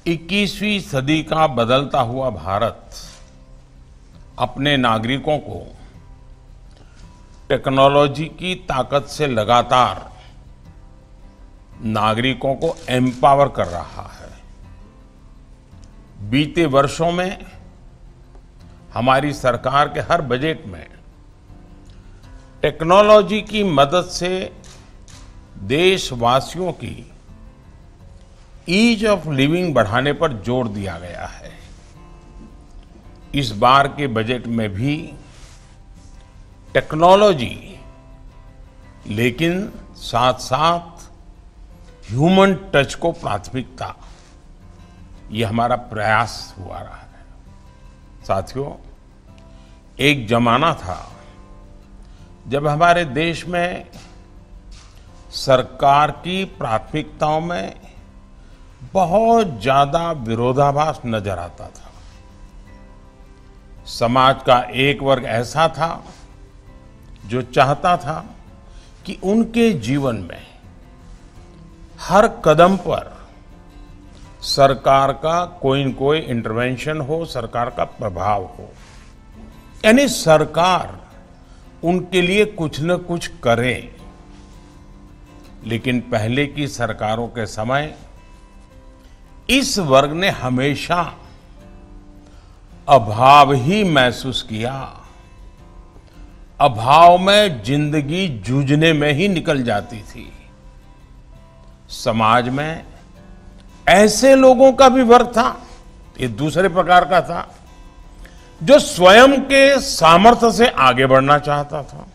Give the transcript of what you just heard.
21वीं सदी का बदलता हुआ भारत अपने नागरिकों को टेक्नोलॉजी की ताकत से लगातार नागरिकों को एम्पावर कर रहा है। बीते वर्षों में हमारी सरकार के हर बजट में टेक्नोलॉजी की मदद से देशवासियों की ईज ऑफ लिविंग बढ़ाने पर जोर दिया गया है। इस बार के बजट में भी टेक्नोलॉजी, लेकिन साथ साथ ह्यूमन टच को प्राथमिकता, ये हमारा प्रयास हुआ रहा है। साथियों, एक जमाना था जब हमारे देश में सरकार की प्राथमिकताओं में बहुत ज्यादा विरोधाभास नजर आता था। समाज का एक वर्ग ऐसा था जो चाहता था कि उनके जीवन में हर कदम पर सरकार का कोई न कोई इंटरवेंशन हो, सरकार का प्रभाव हो, यानी सरकार उनके लिए कुछ न कुछ करे। लेकिन पहले की सरकारों के समय इस वर्ग ने हमेशा अभाव ही महसूस किया। अभाव में जिंदगी जूझने में ही निकल जाती थी। समाज में ऐसे लोगों का भी वर्ग था, ये दूसरे प्रकार का था, जो स्वयं के सामर्थ्य से आगे बढ़ना चाहता था।